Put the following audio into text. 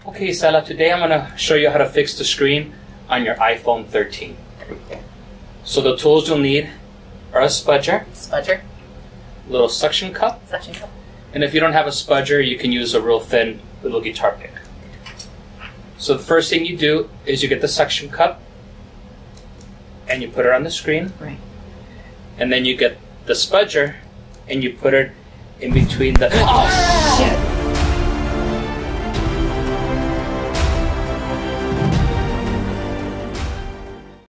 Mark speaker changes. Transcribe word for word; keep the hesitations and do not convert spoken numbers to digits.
Speaker 1: Okay, Isela, today I'm going to show you how to fix the screen on your iPhone thirteen. So the tools you'll need are a spudger,
Speaker 2: Spudger.
Speaker 1: a little suction cup,
Speaker 2: Suction cup.
Speaker 1: and if you don't have a spudger, you can use a real thin little guitar pick. So the first thing you do is you get the suction cup and you put it on the screen.
Speaker 2: Right.
Speaker 1: And then you get the spudger and you put it in between the... Oh, shit!